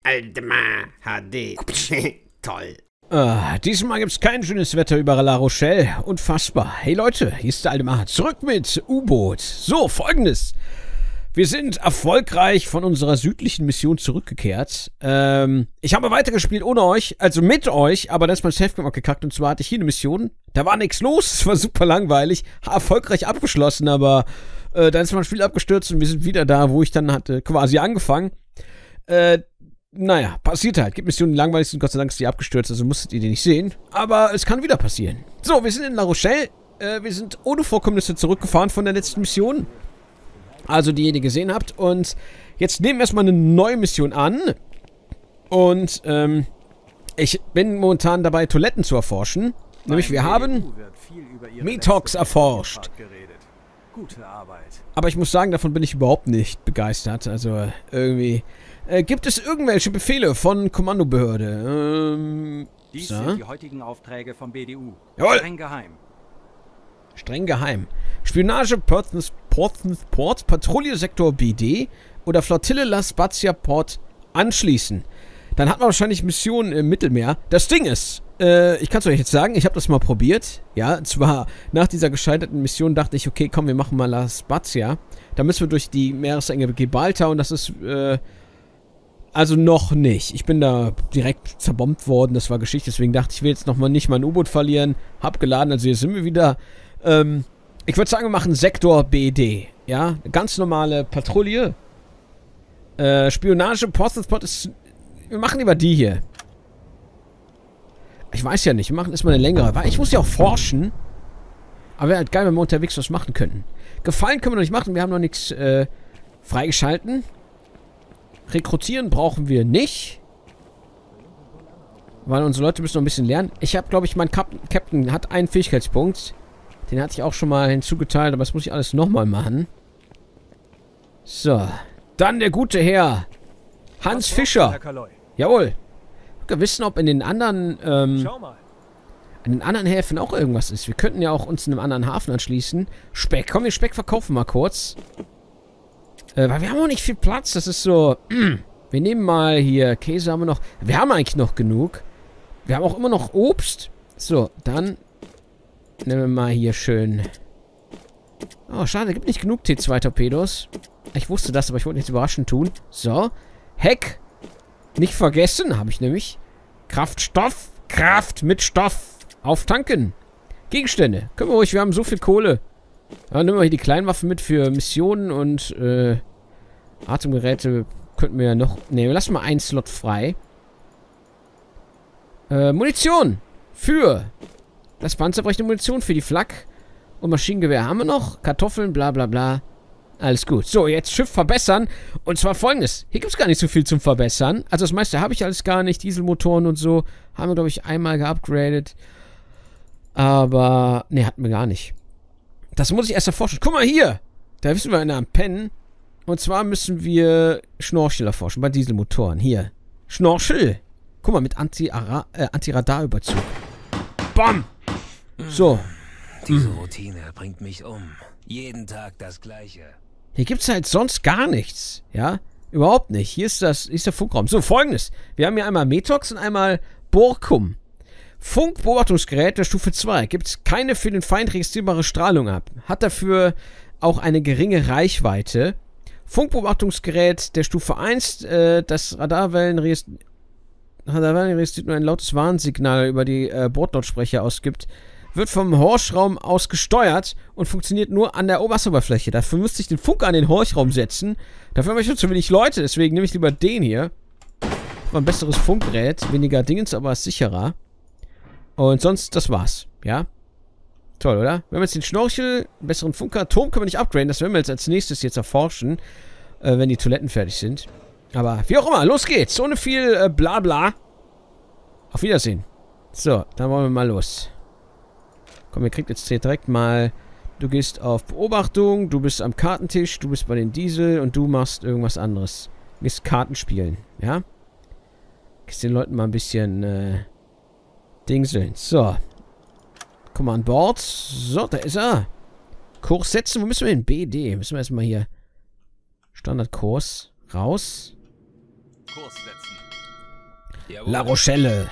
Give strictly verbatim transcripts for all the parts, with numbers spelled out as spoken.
Aldemar H D. Toll. Ah, diesmal gibt's kein schönes Wetter über La Rochelle. Unfassbar. Hey Leute, hier ist der Aldemar. Zurück mit U-Boot. So, Folgendes. Wir sind erfolgreich von unserer südlichen Mission zurückgekehrt. Ähm, ich habe weitergespielt ohne euch, also mit euch, aber dann ist mein Safegame abgekackt. Und zwar hatte ich hier eine Mission. Da war nichts los, es war super langweilig. Erfolgreich abgeschlossen, aber äh, dann ist mein Spiel abgestürzt und wir sind wieder da, wo ich dann hatte quasi angefangen. Äh, Naja, passiert halt. Gibt Missionen, die langweilig sind. Gott sei Dank ist die abgestürzt, also musstet ihr die nicht sehen. Aber es kann wieder passieren. So, wir sind in La Rochelle. Äh, wir sind ohne Vorkommnisse zurückgefahren von der letzten Mission. Also, die ihr gesehen habt. Und jetzt nehmen wir erstmal eine neue Mission an. Und, ähm, ich bin momentan dabei, Toiletten zu erforschen. Nämlich, wir haben Metox erforscht. Aber ich muss sagen, davon bin ich überhaupt nicht begeistert. Also, irgendwie... Äh, gibt es irgendwelche Befehle von Kommandobehörde? Ähm, Dies so. sind die heutigen Aufträge vom B D U. Jawohl. Streng geheim. Streng geheim. Spionage, Portsmouth, Portsmouth Port, Patrouille Sektor B D oder Flottille La Spezia Port anschließen. Dann hat man wahrscheinlich Missionen im Mittelmeer. Das Ding ist, äh, ich kann es euch jetzt sagen, ich habe das mal probiert. Ja, zwar nach dieser gescheiterten Mission dachte ich, okay, komm, wir machen mal La Spezia. Da müssen wir durch die Meeresenge Gibraltar und das ist, äh, Also noch nicht. Ich bin da direkt zerbombt worden. Das war Geschichte. Deswegen dachte ich, ich will jetzt nochmal nicht mein U-Boot verlieren. Hab geladen. Also hier sind wir wieder. Ähm, ich würde sagen, wir machen Sektor B D. Ja, eine ganz normale Patrouille. Äh, Spionage, Portsmouth ist... Wir machen lieber die hier. Ich weiß ja nicht. Wir machen erstmal eine längere. Weil ich muss ja auch forschen. Aber wäre halt geil, wenn wir unterwegs was machen könnten. Gefallen können wir noch nicht machen. Wir haben noch nichts äh, freigeschalten. Rekrutieren brauchen wir nicht. Weil unsere Leute müssen noch ein bisschen lernen. Ich habe, glaube ich, mein Kap Captain hat einen Fähigkeitspunkt. Den hatte ich auch schon mal hinzugeteilt, aber das muss ich alles nochmal machen. So. Dann der gute Herr Hans Fischer. Jawohl. Wir wissen, ob in den anderen, ähm, in den anderen Häfen auch irgendwas ist. Wir könnten ja auch uns in einem anderen Hafen anschließen. Speck. Komm, wir Speck verkaufen mal kurz. Äh, weil wir haben auch nicht viel Platz. Das ist so... Mm, wir nehmen mal hier... Käse haben wir noch... Wir haben eigentlich noch genug. Wir haben auch immer noch Obst. So, dann... Nehmen wir mal hier schön... Oh, schade. Gibt nicht genug T zwei Torpedos. Ich wusste das, aber ich wollte nichts überraschend tun. So. Heck. Nicht vergessen. Habe ich nämlich. Kraftstoff. Kraft mit Stoff. Auftanken. Gegenstände. Können wir ruhig. Wir haben so viel Kohle. Dann nehmen wir hier die Kleinwaffen mit für Missionen und äh, Atemgeräte könnten wir ja noch... Ne, wir lassen mal einen Slot frei. Äh, Munition für das panzerbrechende Munition für die Flak und Maschinengewehr haben wir noch. Kartoffeln, bla bla bla. Alles gut. So, jetzt Schiff verbessern. Und zwar folgendes. Hier gibt es gar nicht so viel zum Verbessern. Also das meiste habe ich alles gar nicht. Dieselmotoren und so. Haben wir, glaube ich, einmal geupgradet. Aber... Ne, hatten wir gar nicht. Das muss ich erst erforschen. Guck mal hier. Da wissen wir einer am Pennen. Und zwar müssen wir Schnorchel erforschen. Bei Dieselmotoren. Hier. Schnorchel. Guck mal, mit Anti-Ra- äh, Anti-Radar-Überzug. Bam. So. Diese Routine bringt mich um. Jeden Tag das Gleiche. Hier gibt es halt sonst gar nichts. Ja? Überhaupt nicht. Hier ist, das, hier ist der Funkraum. So, Folgendes. Wir haben hier einmal Metox und einmal Borkum. Funkbeobachtungsgerät der Stufe zwei. Gibt es keine für den Feind registrierbare Strahlung ab. Hat dafür auch eine geringe Reichweite. Funkbeobachtungsgerät der Stufe eins. Äh, das Radarwellen registriert, Radarwellen registriert nur ein lautes Warnsignal über die äh, Bordlautsprecher ausgibt. Wird vom Horchraum aus gesteuert und funktioniert nur an der Wasseroberfläche. Dafür müsste ich den Funker an den Horchraum setzen. Dafür habe ich schon zu wenig Leute, deswegen nehme ich lieber den hier. War ein besseres Funkgerät, weniger Dingens, aber ist sicherer. Und sonst, das war's. Ja? Toll, oder? Wir haben jetzt den Schnorchel, einen besseren Funker. Turm können wir nicht upgraden. Das werden wir jetzt als nächstes jetzt erforschen. Äh, wenn die Toiletten fertig sind. Aber wie auch immer, los geht's. Ohne viel äh, Blabla. Auf Wiedersehen. So, dann wollen wir mal los. Komm, ihr kriegt jetzt hier direkt mal... Du gehst auf Beobachtung, du bist am Kartentisch, du bist bei den Diesel und du machst irgendwas anderes. Du gehst Karten spielen, ja? Gehst den Leuten mal ein bisschen, äh... Dingseln. So. Komm mal an Bord. So, da ist er. Kurs setzen. Wo müssen wir hin? B D. Müssen wir erstmal hier. Standardkurs. Raus. Kurs setzen. Jawohl. La Rochelle.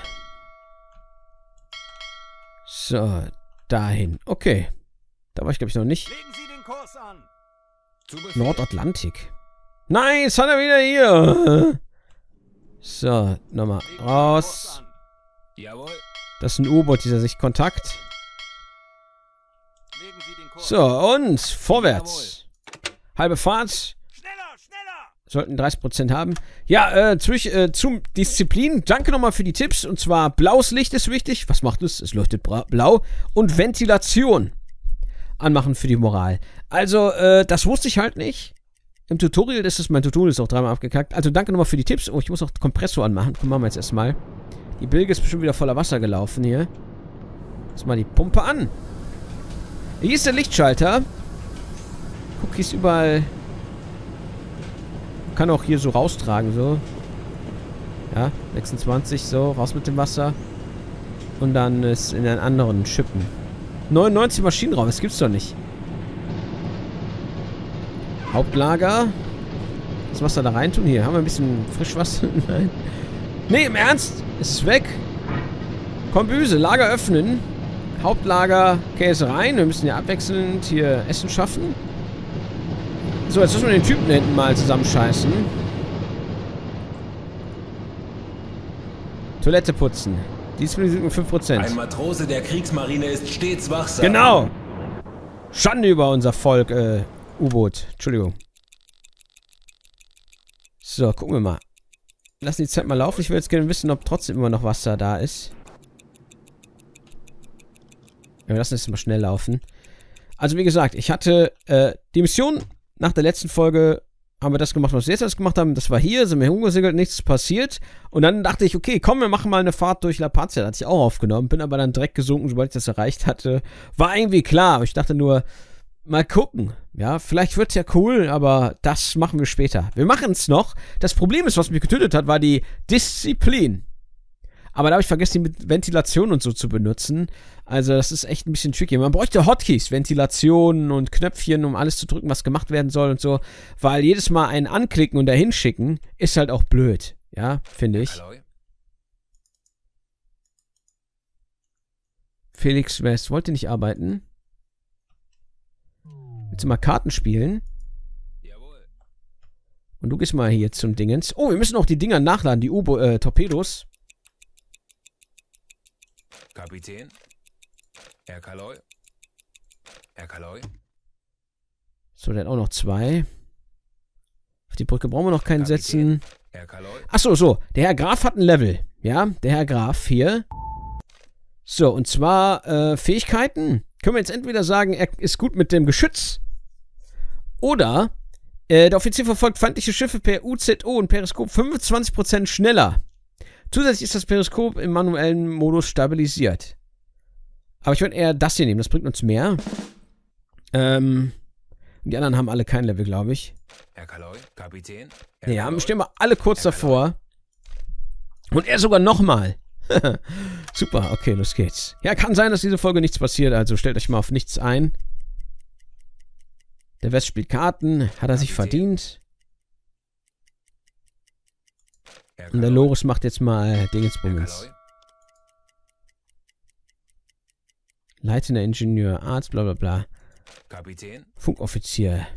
So, dahin. Okay. Da war ich, glaube ich, noch nicht. Legen Sie den Kurs an. Zu Befehl. Nordatlantik. Nein, jetzt hat er wieder hier. So, nochmal Legen Sie den raus. Kurs an. Jawohl. Das ist ein U-Boot, dieser sich Kontakt. Legen Sie den Kurs So, und vorwärts. Halbe Fahrt. Schneller, schneller! Sollten dreißig Prozent haben. Ja, äh, zwischen, äh, zum Disziplin. Danke nochmal für die Tipps. Und zwar, blaues Licht ist wichtig. Was macht es? Es leuchtet blau. Und Ventilation anmachen für die Moral. Also, äh, das wusste ich halt nicht. Im Tutorial, das ist mein Tutorial, ist auch dreimal abgekackt. Also, danke nochmal für die Tipps. Oh, ich muss auch Kompressor anmachen. Komm, machen wir jetzt erstmal. Die Bilge ist bestimmt wieder voller Wasser gelaufen hier. Lass mal die Pumpe an. Hier ist der Lichtschalter. Guck, hier ist überall... Kann auch hier so raustragen, so. Ja, sechsundzwanzig, so, raus mit dem Wasser. Und dann ist in einen anderen Schippen. neunundneunzig Maschinenraum, das gibt's doch nicht. Hauptlager. Das Wasser da rein tun. Hier, haben wir ein bisschen Frischwasser. Nein. Nee, im Ernst? Ist es weg? Kombüse, Lager öffnen. Hauptlager, Käse rein. Wir müssen ja abwechselnd hier Essen schaffen. So, jetzt müssen wir den Typen da hinten mal zusammenscheißen. Toilette putzen. Disziplin fünf Prozent. Ein Matrose der Kriegsmarine ist stets wachsam. Genau. Schande über unser Volk, äh, U-Boot. Entschuldigung. So, gucken wir mal. Lassen die Zeit mal laufen. Ich will jetzt gerne wissen, ob trotzdem immer noch Wasser da ist. Ja, wir lassen es mal schnell laufen. Also, wie gesagt, ich hatte äh, die Mission nach der letzten Folge. Haben wir das gemacht, was wir jetzt alles gemacht haben. Das war hier, sind wir rumgesegelt, nichts passiert. Und dann dachte ich, okay, komm, wir machen mal eine Fahrt durch La Paz. Das hatte ich auch aufgenommen. Bin aber dann direkt gesunken, sobald ich das erreicht hatte. War irgendwie klar. Aber ich dachte nur, mal gucken. Ja, vielleicht wird es ja cool, aber das machen wir später. Wir machen es noch. Das Problem ist, was mich getötet hat, war die Disziplin. Aber da habe ich vergessen, die mit Ventilation und so zu benutzen. Also das ist echt ein bisschen tricky. Man bräuchte Hotkeys, Ventilationen und Knöpfchen, um alles zu drücken, was gemacht werden soll und so. Weil jedes Mal einen anklicken und dahin schicken, ist halt auch blöd. Ja, finde ich. Hallo? Felix West, wollt ihr nicht arbeiten? Willst du mal Karten spielen? Jawohl. Und du gehst mal hier zum Dingens. Oh, wir müssen auch die Dinger nachladen, die U-Torpedos. Kapitän. Herr Kaloy. Herr Kaloy. So, der hat auch noch zwei. Auf die Brücke brauchen wir noch keinen Kapitän. setzen. Herr Kaloy. Achso, so. Der Herr Graf hat ein Level. Ja, der Herr Graf hier. So, und zwar äh, Fähigkeiten. Können wir jetzt entweder sagen, er ist gut mit dem Geschütz. Oder äh, der Offizier verfolgt feindliche Schiffe per U Z O und Periskop fünfundzwanzig Prozent schneller. Zusätzlich ist das Periskop im manuellen Modus stabilisiert. Aber ich würde eher das hier nehmen, das bringt uns mehr. Ähm, die anderen haben alle kein Level, glaube ich. Herr Kaloy. Kapitän. Herr Nee, haben, Kaloy. stehen wir alle kurz Herr davor. Und er sogar nochmal. Super, okay, los geht's. Ja, kann sein, dass diese Folge nichts passiert, also stellt euch mal auf nichts ein. Der West spielt Karten, hat er sich Kapitän. verdient. Herr Und der Kaloy. Loris macht jetzt mal Herr Dingensbummens. Kaloy. Leitender Ingenieur, Arzt, bla bla bla. Kapitän. Funkoffizier.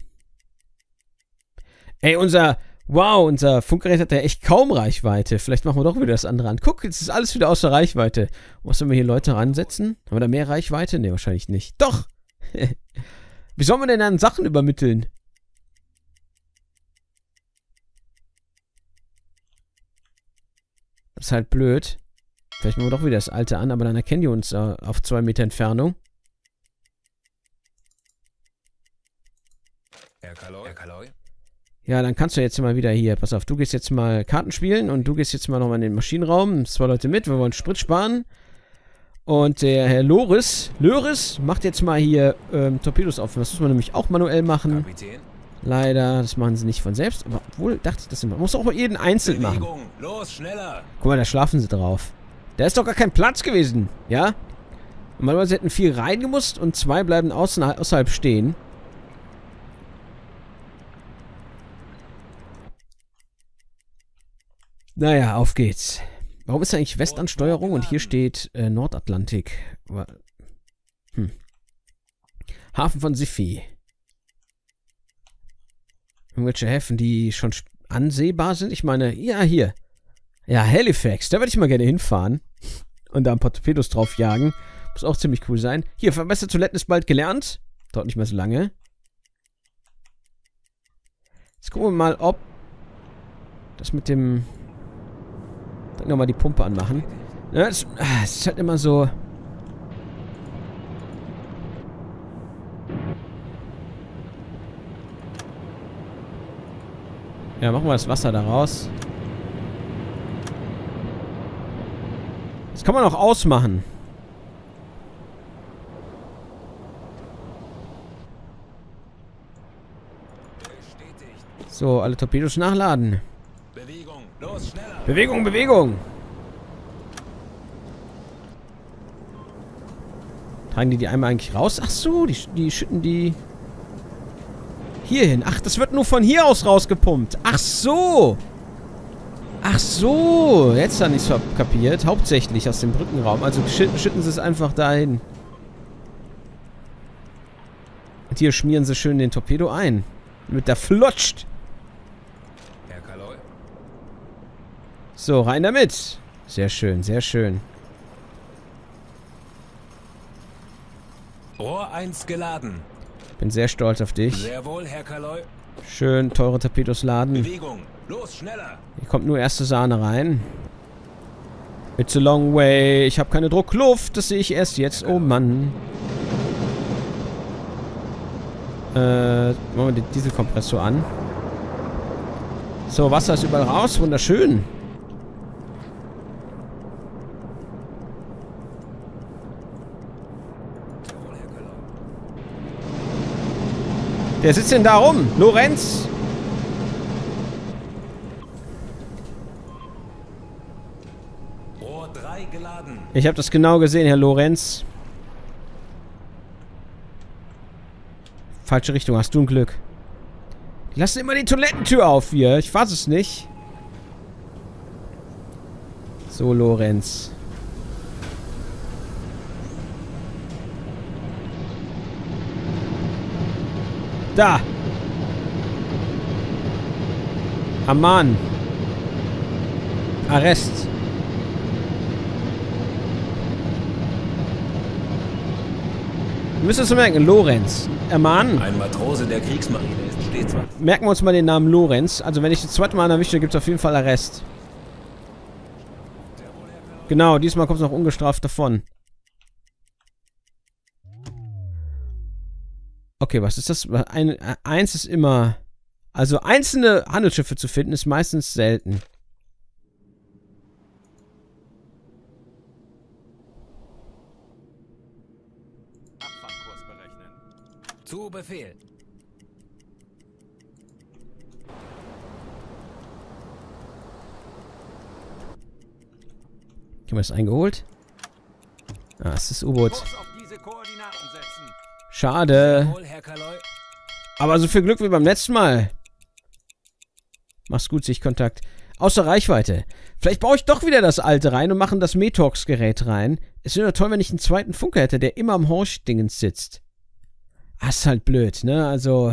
Ey, unser, wow, unser Funkgerät hat ja echt kaum Reichweite. Vielleicht machen wir doch wieder das andere an. Guck, jetzt ist alles wieder außer Reichweite. Was sollen wir hier Leute ransetzen? Haben wir da mehr Reichweite? Ne, wahrscheinlich nicht. Doch! Wie sollen wir denn dann Sachen übermitteln? Das ist halt blöd. Vielleicht machen wir doch wieder das alte an, aber dann erkennen die uns äh, auf zwei Meter Entfernung. Herr Kaloy. Herr Kaloy. Ja, dann kannst du jetzt mal wieder hier, pass auf, du gehst jetzt mal Karten spielen und du gehst jetzt mal nochmal in den Maschinenraum. Zwei Leute mit, wir wollen Sprit sparen. Und der Herr Loris, Loris macht jetzt mal hier ähm, Torpedos auf. Das muss man nämlich auch manuell machen. Kapitän. Leider, das machen sie nicht von selbst. Aber obwohl, dachte ich das immer. Man muss auch mal jeden einzeln machen. Bewegung. Los, schneller. Guck mal, da schlafen sie drauf. Da ist doch gar kein Platz gewesen, ja? Normalerweise hätten vier reingemusst und zwei bleiben außen, außerhalb stehen. Naja, auf geht's. Warum ist eigentlich Westansteuerung und hier steht äh, Nordatlantik? Hm. Hafen von Siffi. Irgendwelche Häfen, die schon ansehbar sind? Ich meine, ja, hier. Ja, Halifax. Da würde ich mal gerne hinfahren. Und da ein paar Torpedos drauf jagen. Muss auch ziemlich cool sein. Hier, verbesserte Toiletten ist bald gelernt. Dauert nicht mehr so lange. Jetzt gucken wir mal, ob das mit dem... Dann nochmal die Pumpe anmachen. Ja, das, das ist halt immer so... Ja, machen wir das Wasser da raus. Das kann man auch ausmachen. So, alle Torpedos nachladen. Bewegung, los, schneller. Bewegung, Bewegung. Tragen die die einmal eigentlich raus? Ach so, die, die schütten die hier hin. Ach, das wird nur von hier aus rausgepumpt. Ach so. Ach so. Jetzt habe ich es kapiert. Hauptsächlich aus dem Brückenraum. Also schütten, schütten sie es einfach dahin. Und hier schmieren sie schön den Torpedo ein. Damit der flutscht. Herr Kaloi. So, rein damit. Sehr schön, sehr schön. Rohr eins geladen. Bin sehr stolz auf dich. Sehr wohl, Herr Kaloi. Schön teure Torpedos laden. Bewegung, los, schneller. Hier kommt nur erste Sahne rein. It's a long way. Ich habe keine Druckluft. Das sehe ich erst jetzt. Oh Mann. Äh, machen wir den Dieselkompressor an. So, Wasser ist überall raus. Wunderschön. Wer sitzt denn da rum? Lorenz? Rohr drei geladen. Ich habe das genau gesehen, Herr Lorenz. Falsche Richtung, hast du ein Glück. Die lassen immer die Toilettentür auf hier. Ich fasse es nicht. So, Lorenz. Da! Amman. Arrest. Wir müssen es merken, Lorenz. Ermahnen. Ein Matrose der Kriegsmarine ist stets was. Merken wir uns mal den Namen Lorenz. Also wenn ich das zweite Mal erwische, gibt es auf jeden Fall Arrest. Genau, diesmal kommt es noch ungestraft davon. Okay, was ist das? Ein, eins ist immer... Also einzelne Handelsschiffe zu finden, ist meistens selten. Abfangkurs berechnen. Zu Befehl. Haben wir das eingeholt? Ah, es ist das U-Boot. Kurs auf diese Koordinaten setzen. Schade. Wohl, Herr Kaloi. Aber so viel Glück wie beim letzten Mal. Mach's gut, Sichtkontakt. Außer Reichweite. Vielleicht baue ich doch wieder das alte rein und machen das Metox-Gerät rein. Es wäre toll, wenn ich einen zweiten Funker hätte, der immer am Horch-Dingens sitzt. Ah, ist halt blöd, ne? Also...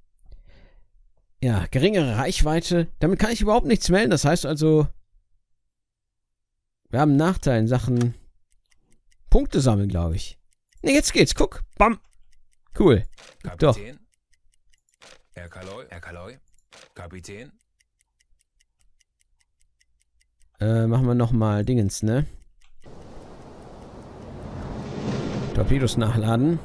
Ja, geringere Reichweite. Damit kann ich überhaupt nichts melden. Das heißt also... Wir haben einen Nachteil in Sachen... Punkte sammeln, glaube ich. Ne, jetzt geht's. Guck. Bam. Cool. Doch. Kapitän. Herr Kaloi. Herr Kaloi. Kapitän. Äh, machen wir nochmal Dingens, ne? Torpedos nachladen.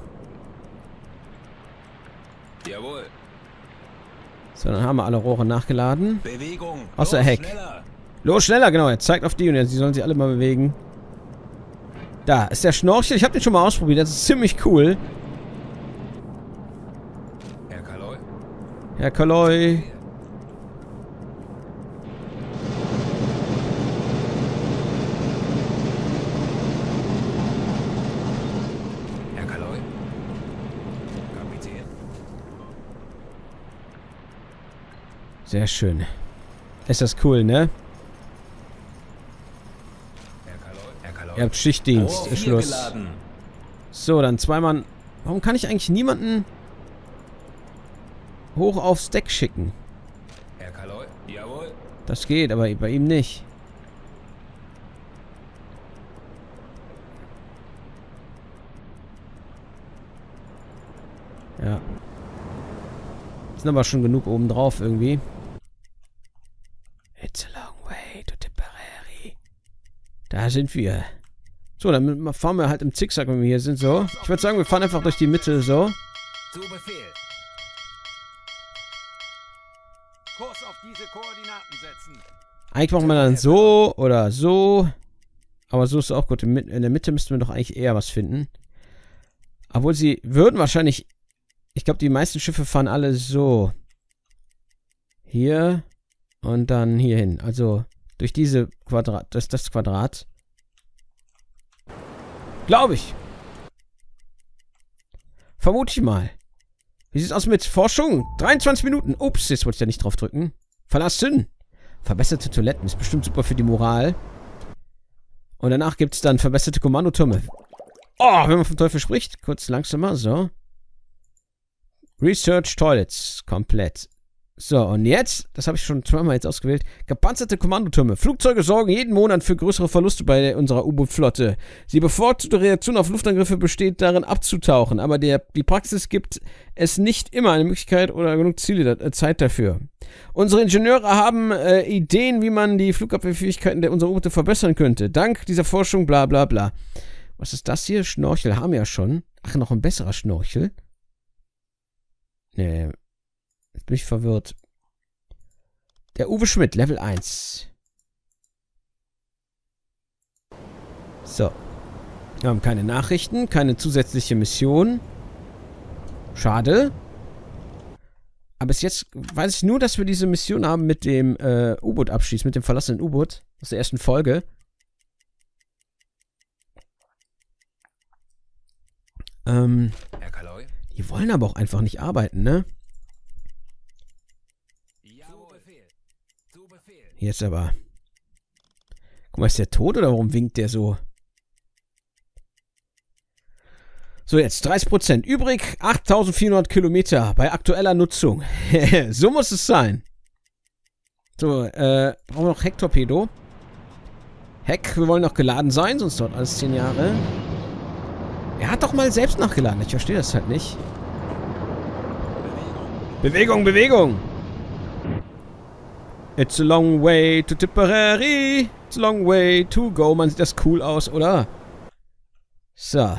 Jawohl. So, dann haben wir alle Rohre nachgeladen. Bewegung. Außer los, Heck. Schneller. Los, schneller, genau. Er zeigt auf die und jetzt, die sollen sich alle mal bewegen. Da ist der Schnorchel. Ich habe den schon mal ausprobiert. Das ist ziemlich cool. Herr Kaloi. Herr Kaloi. Herr Kaloi. Kapitän. Sehr schön. Ist das cool, ne? Ihr habt Schichtdienst, ist Schluss. So, dann zwei Mann. Warum kann ich eigentlich niemanden hoch aufs Deck schicken? Herr Kaloi, jawohl. Das geht, aber bei ihm nicht. Ja. Sind aber schon genug oben drauf irgendwie. It's a long way to Tipperary. Da sind wir. So, dann fahren wir halt im Zickzack, wenn wir hier sind, so. Ich würde sagen, wir fahren einfach durch die Mitte, so. Zu Befehl. Kurs auf diese Koordinaten setzen. Eigentlich machen wir dann so oder so. Aber so ist auch gut. In der Mitte müssten wir doch eigentlich eher was finden. Obwohl sie würden wahrscheinlich... Ich glaube, die meisten Schiffe fahren alle so. Hier und dann hier hin. Also durch diese Quadrat, das, das Quadrat. Glaube ich. Vermute ich mal. Wie sieht's aus mit Forschung? dreiundzwanzig Minuten. Ups, jetzt wollte ich ja nicht drauf drücken. Verlassen. Verbesserte Toiletten. Ist bestimmt super für die Moral. Und danach gibt es dann verbesserte Kommandotürme. Oh, wenn man vom Teufel spricht. Kurz langsamer, so. Research Toilets. Komplett. So, und jetzt, das habe ich schon zweimal jetzt ausgewählt, gepanzerte Kommandotürme. Flugzeuge sorgen jeden Monat für größere Verluste bei unserer U-Boot-Flotte. Die bevorzugte Reaktion auf Luftangriffe besteht darin, abzutauchen, aber der, die Praxis gibt es nicht immer eine Möglichkeit oder genug Ziele, äh, Zeit dafür. Unsere Ingenieure haben äh, Ideen, wie man die Flugabwehrfähigkeiten der unserer U-Boote verbessern könnte. Dank dieser Forschung, bla bla bla. Was ist das hier? Schnorchel haben wir ja schon. Ach, noch ein besserer Schnorchel. Nee. Jetzt bin ich verwirrt. Der Uwe Schmidt, Level eins. So. Wir haben keine Nachrichten, keine zusätzliche Mission. Schade. Aber bis jetzt weiß ich nur, dass wir diese Mission haben mit dem äh, U-Boot abschießen, mit dem verlassenen U-Boot aus der ersten Folge. Ähm, Herr Kaloi? die wollen aber auch einfach nicht arbeiten, ne? Jetzt aber. Guck mal, ist der tot oder warum winkt der so? So, jetzt dreißig Prozent. Übrig achttausendvierhundert Kilometer bei aktueller Nutzung. So muss es sein. So, äh, brauchen wir noch Hecktorpedo. Heck, wir wollen noch geladen sein, sonst dauert alles zehn Jahre. Er hat doch mal selbst nachgeladen. Ich verstehe das halt nicht. Bewegung, Bewegung! It's a long way to Tipperary. It's a long way to go. Man sieht das cool aus, oder? So.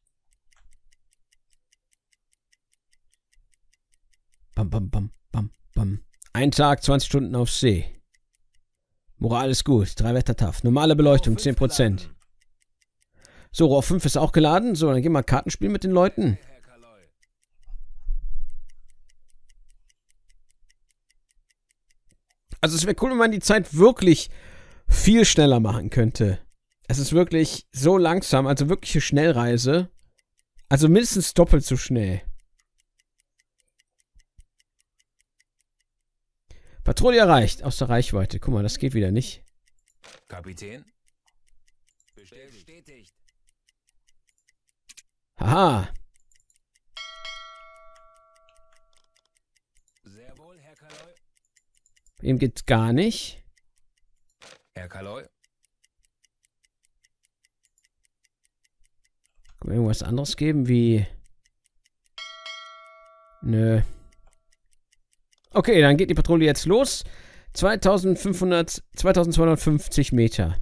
Bam, bam, bam, bam, bam. Ein Tag, zwanzig Stunden auf See. Moral ist gut. Drei Wetter tough. Normale Beleuchtung, zehn Prozent. So, Rohr fünf ist auch geladen. So, dann gehen wir Kartenspiel mit den Leuten. Also es wäre cool, wenn man die Zeit wirklich viel schneller machen könnte. Es ist wirklich so langsam, also wirkliche Schnellreise. Also mindestens doppelt so schnell. Patrouille erreicht, aus der Reichweite. Guck mal, das geht wieder nicht. Kapitän? Bestätigt. Haha. Sehr wohl, Herr Kaloi. Bei ihm geht's gar nicht. Herr Kaloi? Kann man irgendwas anderes geben, wie... Nö. Okay, dann geht die Patrouille jetzt los. zweitausendfünfhundert, zweitausendzweihundertfünfzig Meter.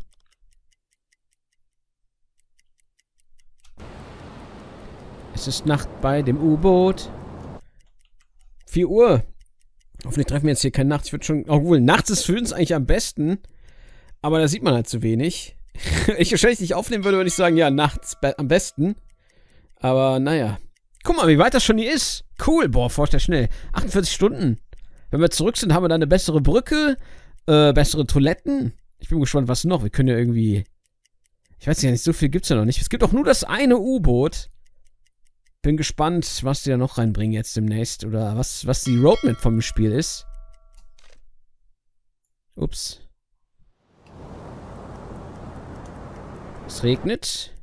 Es ist Nacht bei dem U-Boot. vier Uhr. Hoffentlich treffen wir jetzt hier keine Nacht. Ich würde schon... Obwohl, nachts ist für uns eigentlich am besten. Aber da sieht man halt zu wenig. Ich wahrscheinlich nicht aufnehmen würde, würde ich sagen, ja, nachts be am besten. Aber naja. Guck mal, wie weit das schon hier ist. Cool. Boah, forscht ja schnell. achtundvierzig Stunden. Wenn wir zurück sind, haben wir dann eine bessere Brücke. Äh, bessere Toiletten. Ich bin gespannt, was noch. Wir können ja irgendwie... Ich weiß ja nicht, so viel gibt es ja noch nicht. Es gibt auch nur das eine U-Boot. Bin gespannt, was die da noch reinbringen jetzt demnächst. Oder was, was die Roadmap vom Spiel ist. Ups. Es regnet.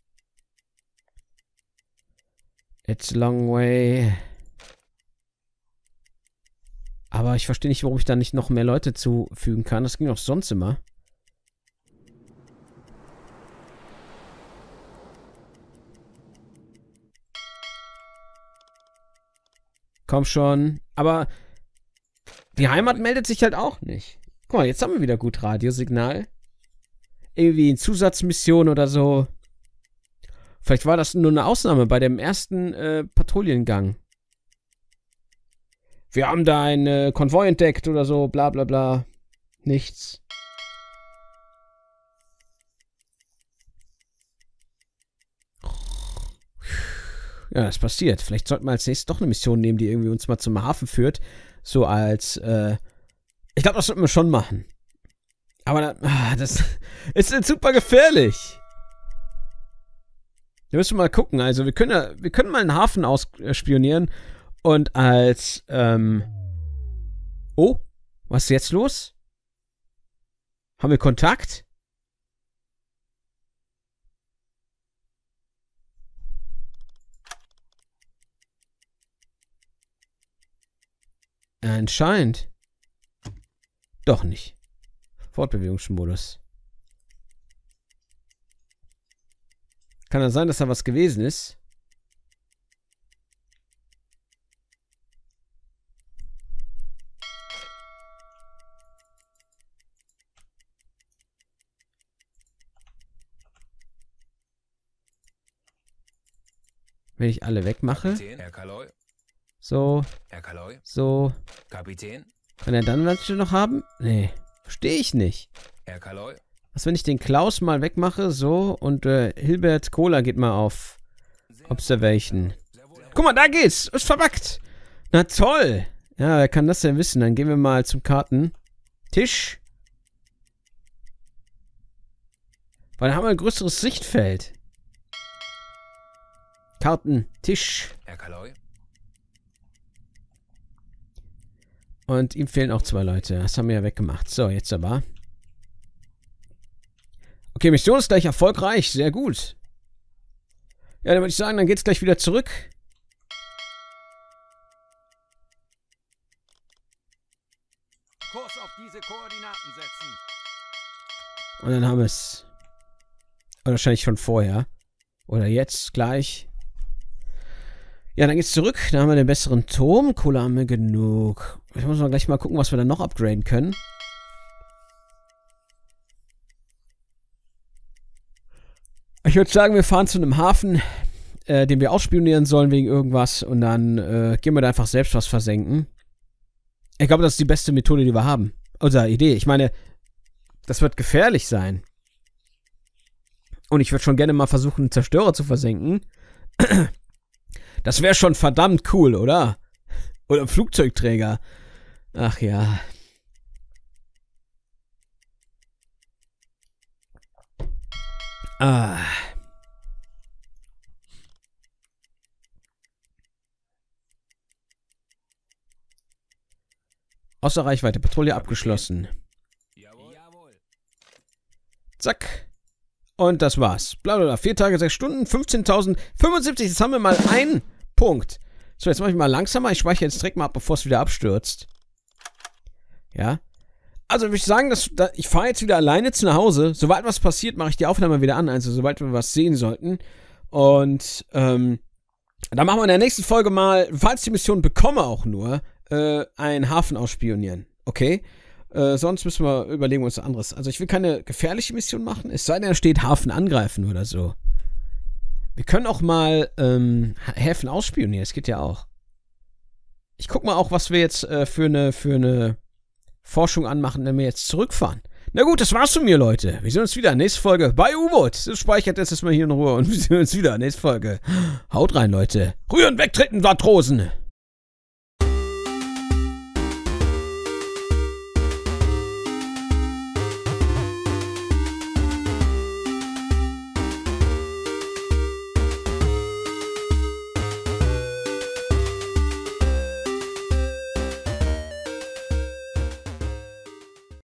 It's a long way. Aber ich verstehe nicht, warum ich da nicht noch mehr Leute zufügen kann. Das ging doch sonst immer. Komm schon. Aber die Heimat meldet sich halt auch nicht. Guck mal, jetzt haben wir wieder gut Radiosignal. Irgendwie eine Zusatzmission oder so. Vielleicht war das nur eine Ausnahme bei dem ersten äh, Patrouillengang. Wir haben da einen äh, Konvoi entdeckt oder so, bla bla bla. Nichts. Ja, das passiert. Vielleicht sollten wir als nächstes doch eine Mission nehmen, die irgendwie uns mal zum Hafen führt. So als, äh... Ich glaube, das sollten wir schon machen. Aber da, ah, das ist super gefährlich. Wir müssen mal gucken. Also, wir können, ja, wir können mal einen Hafen ausspionieren und als, ähm... Oh, was ist jetzt los? Haben wir Kontakt? Anscheinend. Doch nicht. Fortbewegungsmodus. Kann das sein, dass da was gewesen ist? Wenn ich alle wegmache. Kapitän, Herr Kaloi. So. Herr Kaloi. So. Kapitän. Kann er dann welche noch haben? Nee. Verstehe ich nicht. Herr Kaloi. Was, wenn ich den Klaus mal wegmache? So. Und äh, Hilbert Kohler geht mal auf Observation. Guck mal, da geht's. Ist verbuggt. Na toll. Ja, wer kann das denn wissen? Dann gehen wir mal zum Kartentisch. Weil dann haben wir ein größeres Sichtfeld. Kartentisch. Herr Kaloi. Und ihm fehlen auch zwei Leute. Das haben wir ja weggemacht. So, jetzt aber. Okay, Mission ist gleich erfolgreich. Sehr gut. Ja, dann würde ich sagen, dann geht's gleich wieder zurück. Kurs auf diese Koordinaten setzen. Und dann haben wir es. Oder wahrscheinlich schon vorher. Oder jetzt, gleich. Ja, dann geht's zurück. Da haben wir den besseren Turm. Kohle haben wir genug. Ich muss mal gleich mal gucken, was wir dann noch upgraden können. Ich würde sagen, wir fahren zu einem Hafen, äh, den wir ausspionieren sollen wegen irgendwas. Und dann äh, gehen wir da einfach selbst was versenken. Ich glaube, das ist die beste Methode, die wir haben. Unsere Idee. Ich meine, das wird gefährlich sein. Und ich würde schon gerne mal versuchen, einen Zerstörer zu versenken. Das wäre schon verdammt cool, oder? Oder ein Flugzeugträger. Ach ja. Ah. Außer Reichweite. Patrouille abgeschlossen. Jawohl. Zack. Und das war's. Blablabla. Vier Tage, sechs Stunden, fünfzehntausend fünfundsiebzig. Jetzt haben wir mal einen Punkt. So, jetzt mache ich mal langsamer. Ich speichere jetzt direkt mal ab, bevor es wieder abstürzt. Ja. Also würde ich sagen, dass, dass ich fahre jetzt wieder alleine zu nach Hause. Sobald was passiert, mache ich die Aufnahme wieder an. Also sobald wir was sehen sollten. Und ähm, dann machen wir in der nächsten Folge mal, falls die Mission bekomme auch nur, äh, einen Hafen ausspionieren. Okay? Äh, sonst müssen wir überlegen uns was anderes. Also ich will keine gefährliche Mission machen. Es sei denn, da steht Hafen angreifen oder so. Wir können auch mal ähm, Häfen ausspionieren. Das geht ja auch. Ich guck mal auch, was wir jetzt äh, für eine für eine Forschung anmachen, wenn wir jetzt zurückfahren. Na gut, das war's von mir, Leute. Wir sehen uns wieder. Nächste Folge bei U-Boot. Das speichert jetzt erstmal hier in Ruhe und wir sehen uns wieder. Nächste Folge. Haut rein, Leute. Rühren, wegtreten, Matrosen.